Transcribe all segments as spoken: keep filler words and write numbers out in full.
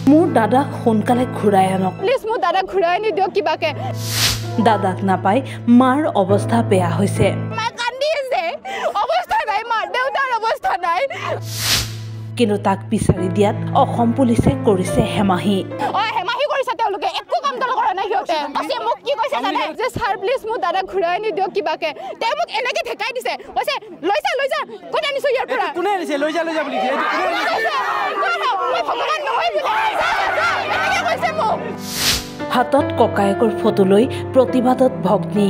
মোৰ দাদাক সোনকালে ঘূৰাই আনক প্লিজ মোৰ দাদাক ঘূৰাই আনি দিয়ক কিবাকে দাদাক নাপাই মাৰ অৱস্থা বেয়া হৈছে মা কান্দি আছে অৱস্থা নাই মাৰ দেউতাৰ অৱস্থা নাই কিন্তু তাক বিচাৰি দিয়াত অসম পুলিচে কৰিছে হেমাহি অ হেমাহি কৰিছে তেওঁলোকে একো কাম দল কৰা নাই সিহঁতে আছে মোক কি কৈছে জানে যে স্যাৰ প্লিজ মোৰ দাদাক ঘূৰাই আনি দিয়ক কিবাকে তে মোক এনেকে ঠেকাই দিছে কৈছে লৈ যা লৈ যা কোন আনিছো ইয়াৰ পৰা কোনে আনিছে লৈ যা লৈ যা বুলি কোনে আনিছে মই ভগৱান নহয় বুলি এনেকে কৈছে মোক হাতত ককায়েকৰ ফটো লৈ প্ৰতিবাদত ভগ্নী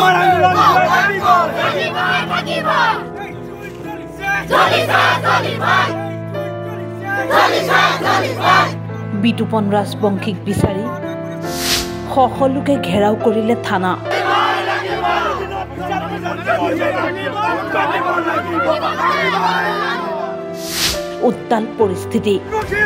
বিতুপন ৰাজবংশীক বিচাৰি সকলোকে ঘেৰাও কৰিলে থানা উত্তাল পৰিস্থিতি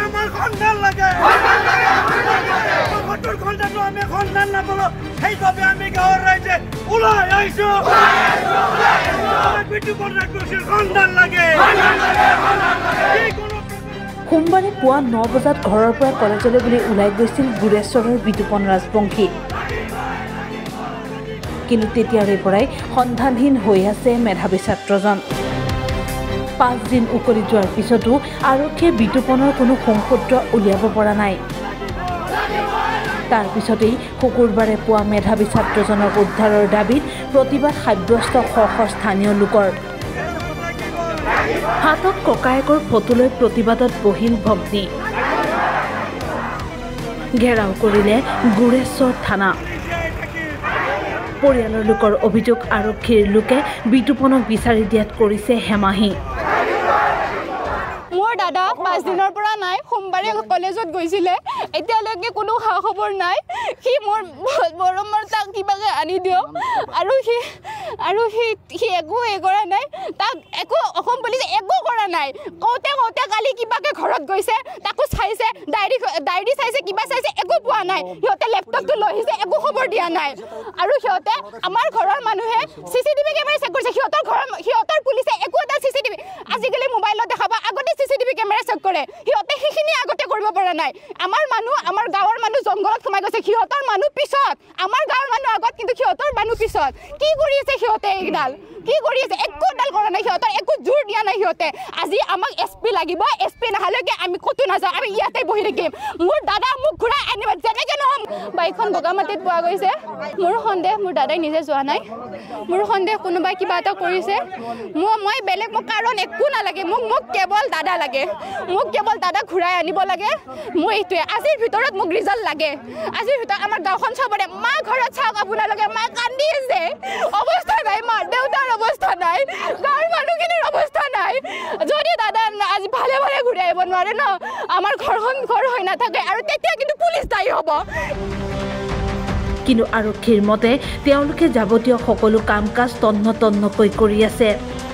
সোমবাৰে পুৱা ন বজাত ঘৰৰ পৰা কলেজলৈ বুলি ওলাই গৈছিল গুৰেশ্বৰৰ বিতুপন ৰাজবংশী কিন্তু তেতিয়াৰে পৰাই সন্ধানহীন হৈ আছে মেধাৱী ছাত্ৰজন পাঁচদিন উকলি যোৱাৰ পিছতো আৰক্ষীয়ে বিতুপনৰ কোনো সংসূত্ৰ উলিয়াব পৰা নাই তাৰ পিছতেই শুকুৰবাৰে পুৱা মেধাৱী ছাত্ৰজনক উদ্ধাৰৰ দাবীত প্ৰতিবাদ সাব্যস্ত শ শ স্থানীয় লোকৰ হাতত ককায়েকৰ ফটো লৈ প্ৰতিবাদত বহিল ভগ্নী ঘেৰাও কৰিলে গুৰেশ্বৰ থানা পৰিয়ালৰ লোকৰ অভিযোগ আৰক্ষীৰ লোকে বিতুপনক বিচাৰি দিয়াত কৰিছে হেমাহি মোৰ দাদা পাঁচ দিনৰ পৰা নাই সোমবাৰে কলেজত গৈছিলে এতিয়ালৈকে কোনো খা খবৰ নাই সি মোৰ মৰমৰ তাক কিবাকে আনি দিয়ক আৰু সি আৰু সি সি একো এই কৰা নাই তাক একো অসম পুলিচে একো কৰা নাই কওঁতে কওঁতে কালি কিবাকে ঘৰত গৈছে তাকো চাইছে ডায়েৰী ডায়েৰী চাইছে কিবা চাইছে একো পোৱা নাই সিহঁতে লেপটপটো লৈ আহিছে একো খবৰ দিয়া নাই আৰু সিহঁতে আমাৰ ঘৰৰ মানুহে C C TV camera check কৰিছে সিহঁতৰ ঘৰৰ সিহঁতৰ পুলিচে একো এটা চি চি টিভি আজিকালি মোবাইলত দেখাবা আগতে C C TV camera check কৰে সিহঁতে সেইখিনি আগতে কৰিব পৰা নাই আমাৰ মানুহ আমাৰ গাঁৱৰ মানুহ জংঘলত সোমাই গৈছে সিহঁতৰ মানুহ পিছত আমাৰ গাঁৱৰ মানুহ আগত কিন্তু সিহঁতৰ মানুহ পিছত কি কৰি আছে সিহঁতে এইডাল কি কৰি আছে একোডাল কৰা নাই সিহঁতৰ একো জোৰ দিয়া নাই সিহঁতে আজি আমাক এছ পি লাগিব এছ পি নাহালৈকে আমি ক'তো নাযাওঁ আমি ইয়াতে বহি থাকিম মোৰ দাদা মোক ঘূৰাই আনিব যেনেকৈ নহ'ম বাইকখন বগামাটিত পোৱা গৈছে মোৰ সন্দেহ মোৰ দাদাই নিজে যোৱা নাই মোৰ সন্দেহ কোনোবাই কিবা এটা কৰিছে মই মই বেলেগ মোক কাৰণ একো নালাগে মোক মোক কেৱল দাদা লাগে মোক কেৱল দাদা ঘূৰাই আনিব লাগে মই এইটোৱে আজিৰ ভিতৰত মোক ৰিজাল্ট লাগে আজিৰ ভিতৰত আমাৰ গাঁওখন চাবৰে মা ঘৰত চাওক আপোনালোকে মা কান্দি আছে অৱস্থা নাই মাৰ দেউতাৰ অৱস্থা নাই গাঁৱৰ মানুহখিনিৰ অৱস্থা নাই যদি দাদা আজি ভালে ভালে ঘূৰাই আহিব নোৱাৰে ন আমাৰ ঘৰখন ঘৰ হৈ নাথাকে আৰু তেতিয়া কিন্তু পুলিচ দায়ী হ'ব কিন্তু আৰক্ষীৰ মতে তেওঁলোকে যাৱতীয় সকলো কাম কাজ তন্ন তন্নকৈ কৰি আছে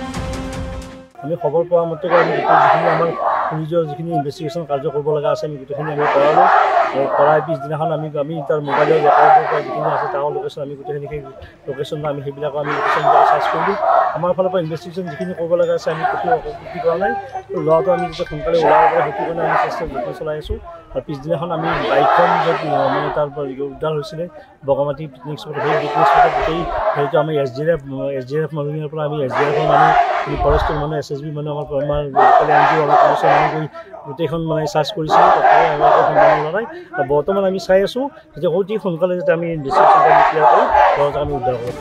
আমি খবৰ পোৱা মতে যিখিনি আমাৰ পুলিচৰ যিখিনি ইনভেষ্টিগেশ্যন কাৰ্য কৰিব লগা আছে আমি গোটেইখিনি আমি কৰালোঁ আৰু কৰাৰ পিছদিনাখন আমি আমি তাৰ মোবাইলৰ ৰেকৰ্ডৰ পৰা যিখিনি আছে তাৰ লোকেশ্যন আমি গোটেইখিনি সেই লোকেশ্যন আমি সেইবিলাকো আমি লোকেশ্যনবিলাক চাৰ্চ কৰিলোঁ আমাৰ ফালৰ পৰা ইনভেষ্টিগেশ্যন যিখিনি কৰিব লগা আছে আমি ক'তো অসুবিধা কৰা নাই ল'ৰাটো আমি যেতিয়া সোনকালে ওলাব পাৰে সেইটো কাৰণে আমি চেষ্টা যত্ন চলাই আছোঁ আৰু পিছদিনাখন আমি বাইকখন য'ত মানে তাৰ পৰা উদ্ধাৰ হৈছিলে বগামাটি পিকনিক স্পট সেই পিকনিক স্পটত গোটেই সেইটো আমি S D F S D F মানুহৰ পৰা আমি এছ ডি এফৰ মানুহ ফৰেষ্টৰ মানুহ এছ এছ বি মানুহ আমাৰ আমাৰ লোকেল এন জি অ' আমাৰ পুলিচৰ মানুহ গৈ গোটেইখন মানে চাৰ্চ কৰিছিলোঁ তথাপি আমাৰ একো সন্ধান ওলোৱা নাই আৰু বৰ্তমান আমি চাই আছোঁ যে অতি সোনকালে যাতে আমি ইনভেষ্টিগেশ্যন ক্লিয়াৰ কৰোঁ ল'ৰাটোক আমি উদ্ধাৰ কৰোঁ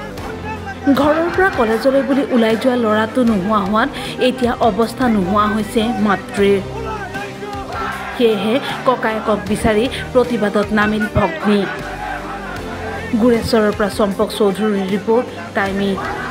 ঘৰৰ পৰা কলেজলৈ বুলি ওলাই যোৱা ল'ৰাটো নোহোৱা হোৱাত এতিয়া অৱস্থা নোহোৱা হৈছে মাতৃৰ সেয়েহে ককায়েকক বিচাৰি প্ৰতিবাদত নামিল ভগ্নী গুৰেশ্বৰৰ পৰা চম্পক চৌধুৰীৰ ৰিপৰ্ট টাইমি।